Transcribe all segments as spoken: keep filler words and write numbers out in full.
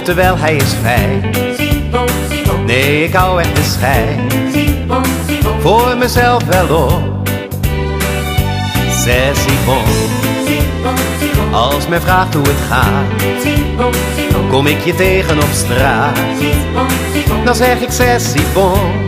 terwijl hij is fijn. Nee, ik hou echt de schijn voor mezelf wel op. Sassy bon, als men vraagt hoe het gaat, kom ik je tegen op straat, dan zeg ik sassy bon.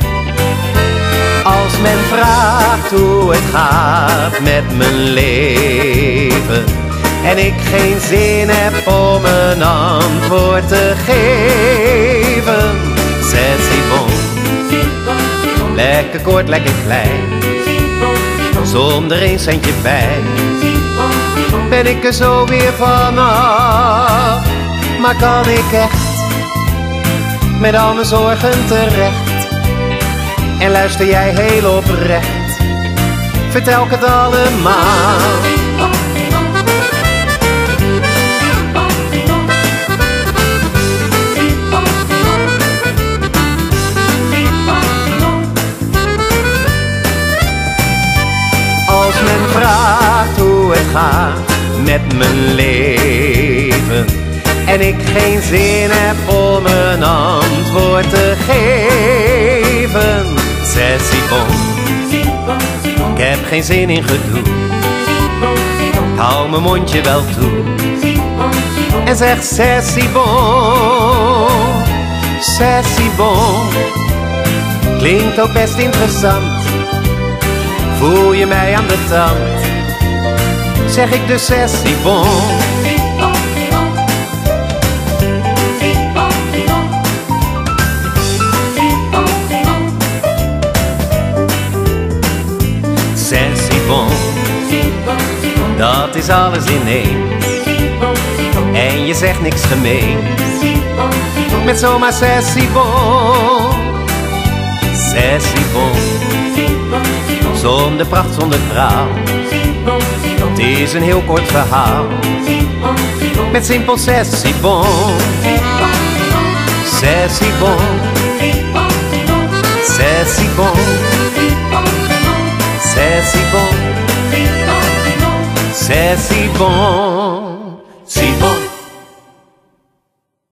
Als men vraagt hoe het gaat met mijn leven en ik geen zin heb om een antwoord te geven, sassy bon, lekker kort, lekker klein, zonder een centje bij, ben ik er zo weer vanaf. Maar kan ik echt met al mijn zorgen terecht? En luister jij heel oprecht, vertel ik het allemaal. Als men vraagt hoe het gaat met mijn leven en ik geen zin heb om een antwoord te geven, sassy bon, ik heb geen zin in gedoe, ik hou mijn mondje wel toe en zeg sassy bon, sassy bon, klinkt ook best interessant. Voel je mij aan de tand, zeg ik dus sassy bon. Sassy bon, dat is alles ineens. En je zegt niks gemeens, met zomaar sassy bon. Sassy bon, zonder pracht, zonder vrouw. Het is een heel kort verhaal, met simpel sassy bon. Sassy bon,